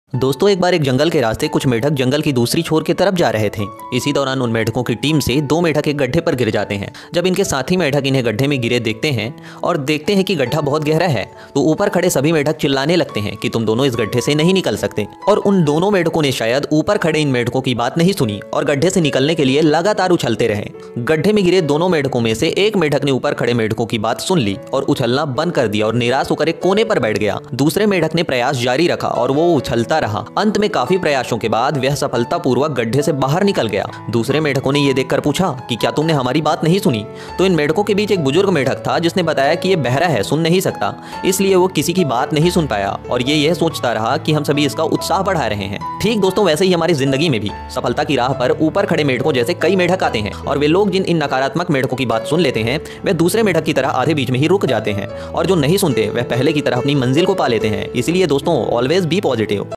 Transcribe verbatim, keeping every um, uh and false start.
दोस्तों, एक बार एक जंगल के रास्ते कुछ मेढक जंगल की दूसरी छोर की तरफ जा रहे थे। इसी दौरान उन मेढकों की टीम से दो मेढक एक गड्ढे पर गिर जाते हैं। जब इनके साथी मेढक इन्हें गड्ढे में गिरे देखते हैं और देखते हैं कि गड्ढा बहुत गहरा है, तो ऊपर खड़े सभी मेढक चिल्लाने लगते हैं कि तुम दोनों इस गड्ढे से नहीं निकल सकते। और उन दोनों मेढकों ने शायद ऊपर खड़े इन मेढकों की बात नहीं सुनी और गड्ढे से निकलने के लिए लगातार उछलते रहे। गड्ढे में गिरे दोनों मेढकों में से एक मेढक ने ऊपर खड़े मेढकों की बात सुन ली और उछलना बंद कर दिया और निराश होकर एक कोने पर बैठ गया। दूसरे मेढक ने प्रयास जारी रखा और वो उछलता रहा। अंत में काफी प्रयासों के बाद वह सफलतापूर्वक गड्ढे से बाहर निकल गया। दूसरे मेढकों ने यह देखकर पूछा कि क्या तुमने हमारी बात नहीं सुनी? तो इन मेढकों के बीच एक बुजुर्ग मेढक था जिसने बताया कि ये बहरा है, सुन नहीं सकता, इसलिए वो किसी की बात नहीं सुन पाया और ये यह सोचता रहा कि हम सभी इसका उत्साह बढ़ा रहे हैं। ठीक दोस्तों, वैसे ही हमारी जिंदगी में भी सफलता की राह पर ऊपर खड़े मेढकों जैसे कई मेढक आते हैं और वे लोग जिन इन नकारात्मक मेढकों की बात सुन लेते हैं वे दूसरे मेढक की तरह आधे बीच में ही रुक जाते हैं और जो नहीं सुनते वह पहले की तरह अपनी मंजिल को पा लेते हैं। इसलिए दोस्तों, ऑलवेज बी पॉजिटिव।